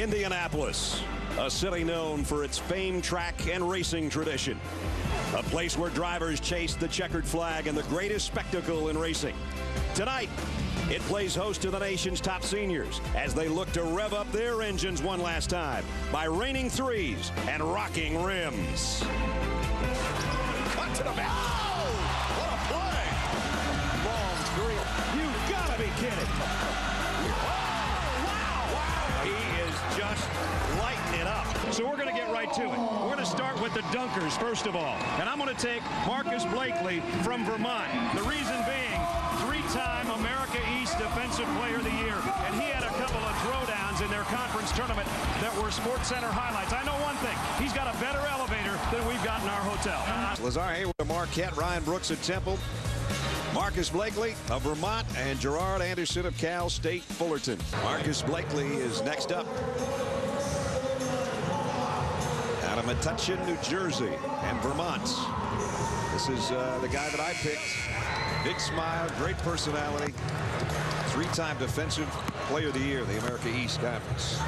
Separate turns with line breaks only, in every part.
Indianapolis, a city known for its famed track and racing tradition. A place where drivers chase the checkered flag and the greatest spectacle in racing. Tonight, it plays host to the nation's top seniors as they look to rev up their engines one last time by raining threes and rocking rims. Cut to the back. Oh, what a play. Long three. You gotta be kidding. He is just lighting it up. So we're going to get right to it. We're going to start with the dunkers, first of all. And I'm going to take Marqus Blakely from Vermont. The reason being, three-time America East Defensive Player of the Year. And he had a couple of throwdowns in their conference tournament that were SportsCenter highlights. I know one thing. He's got a better elevator than we've got in our hotel.
Lazar Hayward of Marquette, Ryan Brooks at Temple. Marqus Blakely of Vermont and Gerard Anderson of Cal State Fullerton. Marqus Blakely is next up. Out of Metuchen, New Jersey and Vermont. This is the guy that I picked. Big smile, great personality. Three-time Defensive Player of the Year, the America East Conference.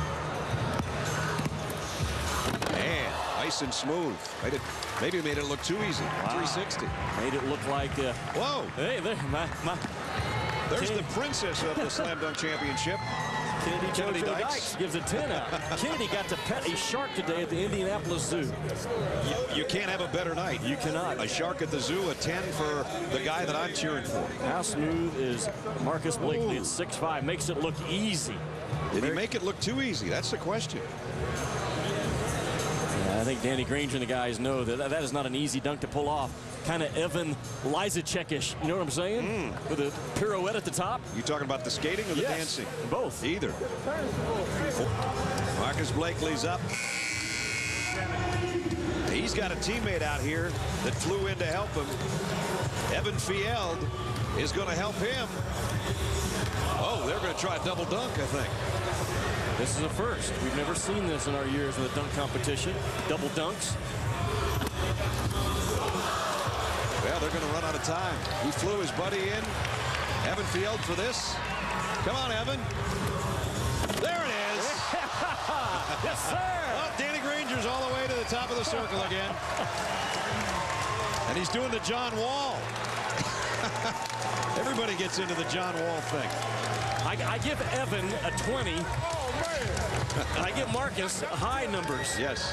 And nice and smooth. Maybe made it look too easy. Wow. 360.
Made it look like
whoa.
Hey,
There's the princess of the Slam Dunk Championship.
Kennedy Dykes gives a 10 out. Kennedy got to pet a shark today at the Indianapolis Zoo.
You can't have a better night.
You cannot.
A shark at the zoo, a 10 for the guy that I'm cheering for.
How smooth is Marqus Blakely at 6'5"? Makes it look easy.
Did he make it look too easy? That's the question.
I think Danny Granger and the guys know that that is not an easy dunk to pull off. Kind of Evan Lyzacek-ish, you know what I'm saying? With a pirouette at the top.
You talking about the skating or the dancing?
Both.
Either. Marqus Blakely's up. He's got a teammate out here that flew in to help him. Evan Fjeld is going to help him. Oh, they're going to try a double dunk, I think.
This is a first. We've never seen this in our years in the dunk competition. Double dunks.
Well, they're going to run out of time. He flew his buddy in. Evan Fjeld for this. Come on, Evan. There it is.
Yes, sir.
Oh, Danny Granger's all the way to the top of the circle again. And he's doing the John Wall. Everybody gets into the John Wall thing.
I give Evan a 20. And I give Marqus high numbers.
Yes.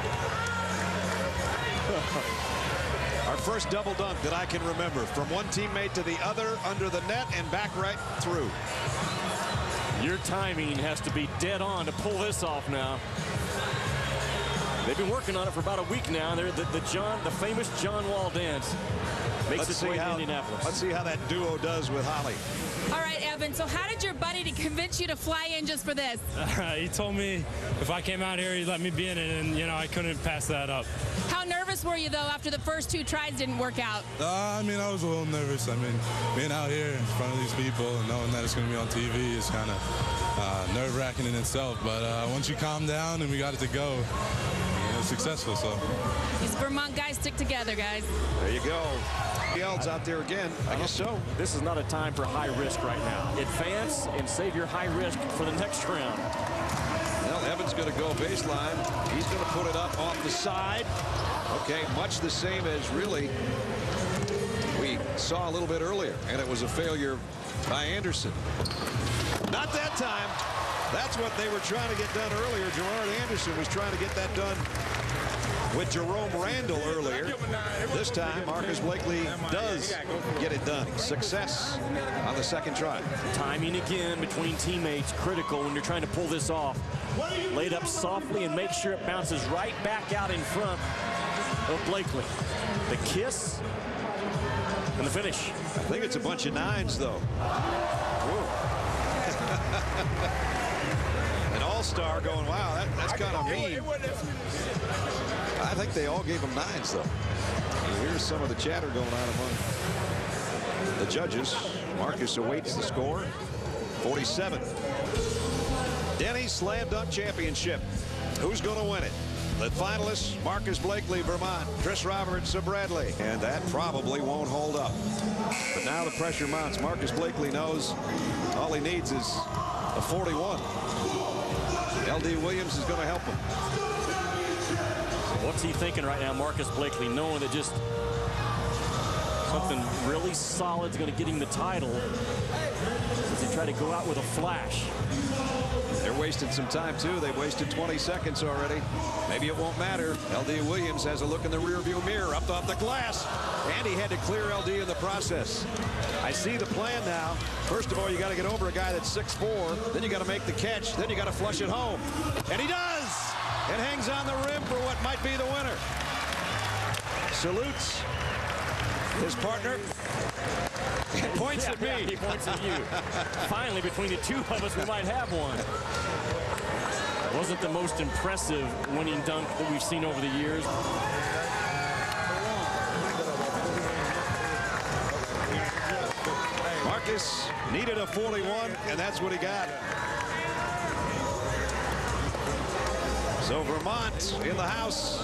Our first double dunk that I can remember, from one teammate to the other, under the net and back right through.
Your timing has to be dead on to pull this off now. They've been working on it for about a week now. They're the famous John Wall dance makes its way to Indianapolis.
Let's see how that duo does with Holly.
All right, Evan, so how did your buddy convince you to fly in just for this?
He told me if I came out here, he'd let me be in it, and, you know, I couldn't pass that up.
How nervous were you, though, after the first two tries didn't work out?
I mean, I was a little nervous. I mean, being out here in front of these people and knowing that it's going to be on TV is kind of nerve-wracking in itself. But once you calm down and we got it to go, it was successful. So
these Vermont guys stick together, guys.
There you go. Fjell's out there again. I guess so.
This is not a time for high risk right now. Advance and save your high risk for the next round.
Well, Evan's going to go baseline. He's going to put it up off the side. Okay, much the same as really we saw a little bit earlier, and it was a failure by Anderson. Not that time. That's what they were trying to get done earlier. Gerard Anderson was trying to get that done with Jerome Randall earlier. This time, Marqus Blakely does get it done. Success on the second try.
Timing again between teammates critical when you're trying to pull this off. Laid up softly and make sure it bounces right back out in front of Blakely. The kiss and the finish.
I think it's a bunch of nines, though. An all-star going, wow, that's kind of mean. I think they all gave him nines, though. Here's some of the chatter going on among the judges. Marqus awaits the score. 47. Denny's Slam Dunk Championship. Who's going to win it? The finalists, Marqus Blakely, Vermont, Chris Roberts of Bradley. And that probably won't hold up. But now the pressure mounts. Marqus Blakely knows all he needs is a 41. LD Williams is going to help him.
What's he thinking right now, Marqus Blakely, knowing that just something really solid is going to get him the title as they try to go out with a flash.
They're wasting some time, too. They've wasted 20 seconds already. Maybe it won't matter. LD Williams has a look in the rearview mirror, up off the glass. And he had to clear LD in the process. I see the plan now. First of all, you got to get over a guy that's 6'4". Then you got to make the catch. Then you got to flush it home. And he does! And hangs on the rim for what might be the winner. Salutes his partner. He points at me.
He points at you. Finally, between the two of us, we might have one. Wasn't the most impressive winning dunk that we've seen over the years.
Marqus needed a 41, and that's what he got. So Vermont in the house.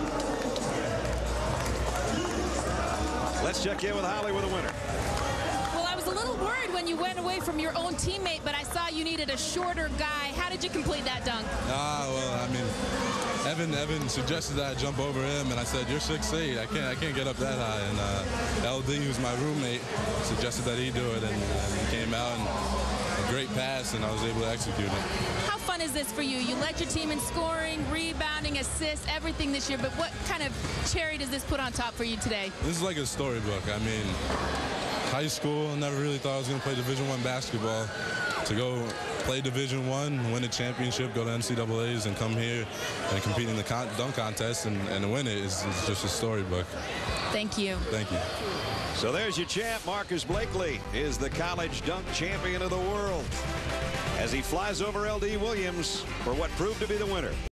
Let's check in with Holly with a winner.
Well, I was a little worried when you went away from your own teammate, but I saw you needed a shorter guy. How did you complete that dunk?
Well, I mean, Evan suggested that I jump over him, and I said, "You're 6'8". I can't get up that high." And LD, who's my roommate, suggested that he do it, and he came out and a great pass, and I was able to execute it.
How fun is this for you? You led your team in scoring, rebounding, assists, everything this year, but what kind of cherry does this put on top for you today?
This is like a storybook. I mean, high school, never really thought I was going to play Division I basketball. To go play Division I, win a championship, go to NCAAs, and come here and compete in the dunk contest and win it is just a storybook.
Thank you.
Thank you.
So there's your champ. Marqus Blakely is the college dunk champion of the world as he flies over LD Williams for what proved to be the winner.